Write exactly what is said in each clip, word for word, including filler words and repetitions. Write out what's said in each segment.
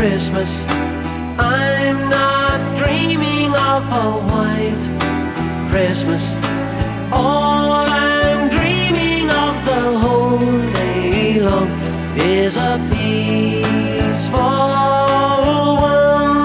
Christmas. I'm not dreaming of a white Christmas. All I'm dreaming of the whole day long is a peaceful one.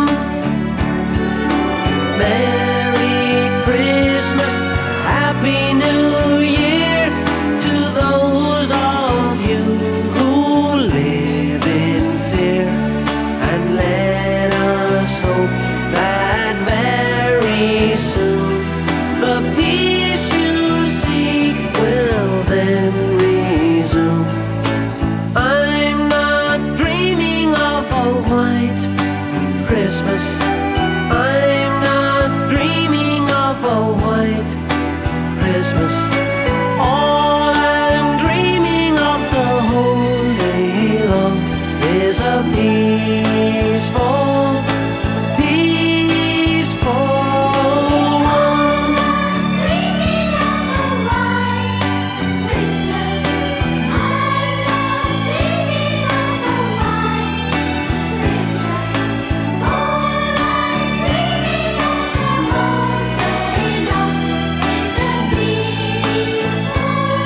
Merry Christmas, Happy New Year to those of you who live in fear, and let us hope that very soon the peace you seek will then resume. I'm not dreaming of a white Christmas. I'm not dreaming of a white Christmas. All I'm dreaming of the whole day long is a peaceful, peaceful one. Dreaming of a white Christmas. I'm not dreaming of a white Christmas. All I'm dreaming of the whole day long is a peaceful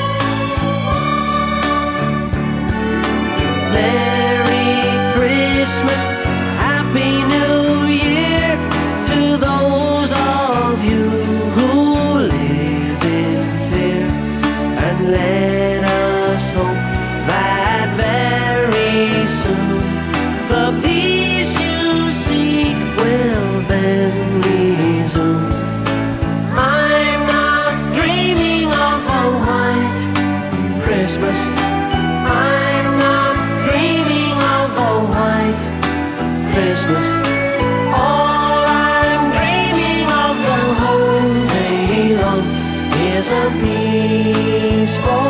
one. Merry Christmas, Happy New Year to those of you who live in fear, and let us hope that very soon the peace you seek will then resume. I'm not dreaming of a white Christmas. I'm not dreaming of a white Christmas. All I'm dreaming of the whole day long is a peaceful